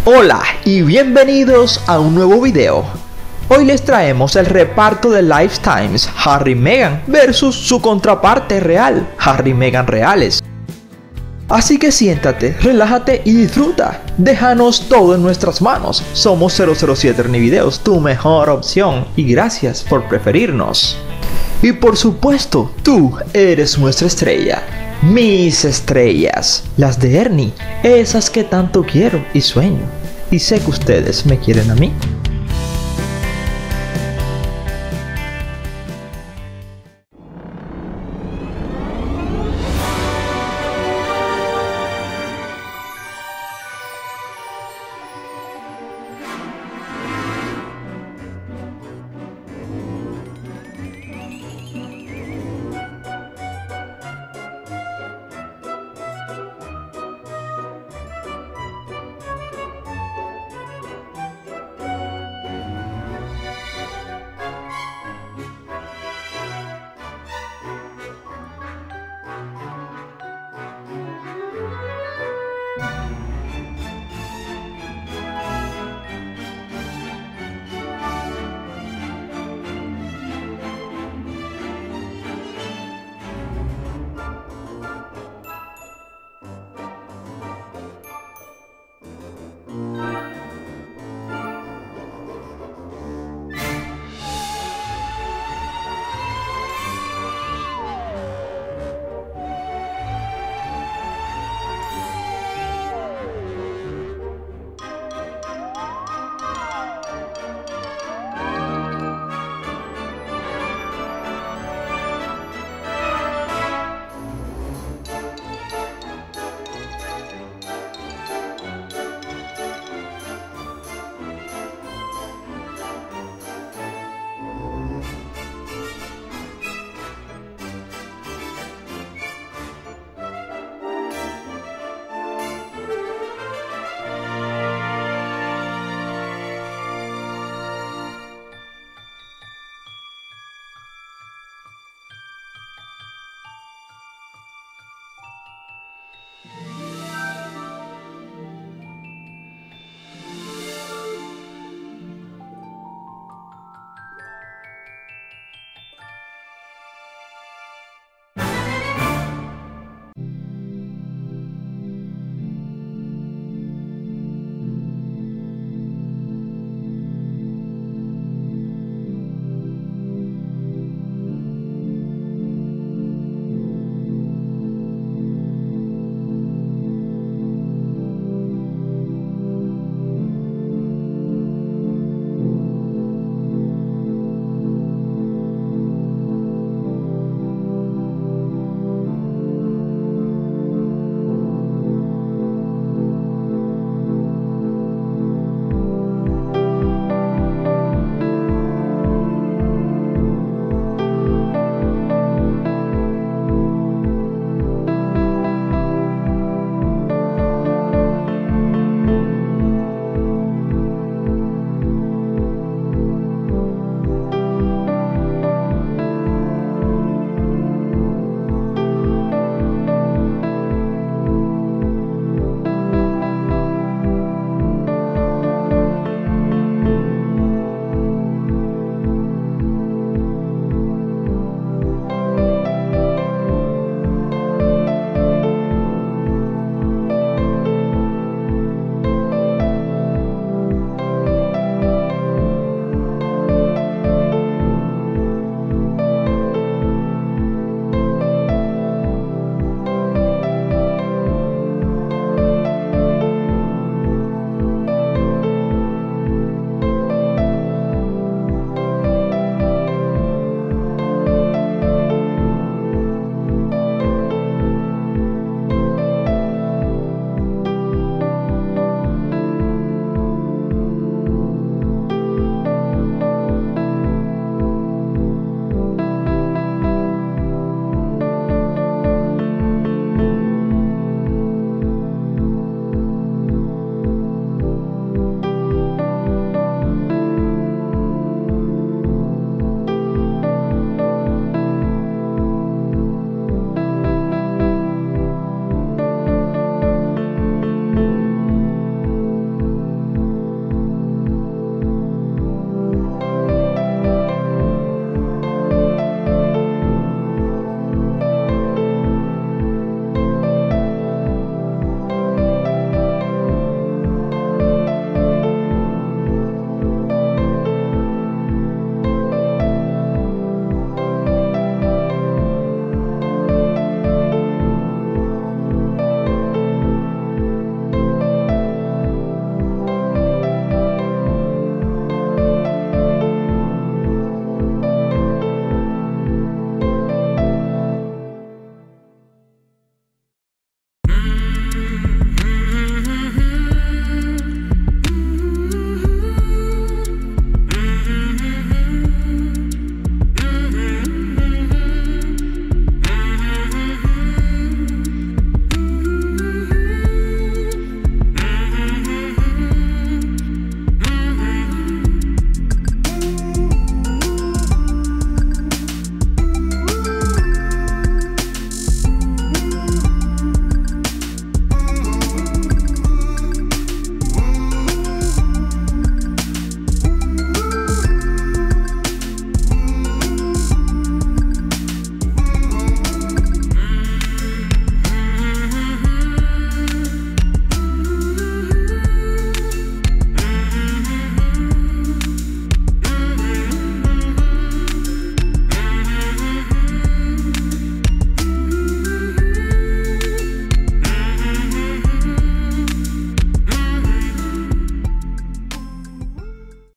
Hola y bienvenidos a un nuevo video. Hoy les traemos el reparto de Lifetimes Harry y Meghan versus su contraparte real, Harry y Meghan reales. Así que siéntate, relájate y disfruta. Déjanos todo en nuestras manos. Somos 007 Ernivideos, tu mejor opción, y gracias por preferirnos. Y por supuesto, tú eres nuestra estrella. Mis estrellas, las de Ernie, esas que tanto quiero y sueño. Y sé que ustedes me quieren a mí.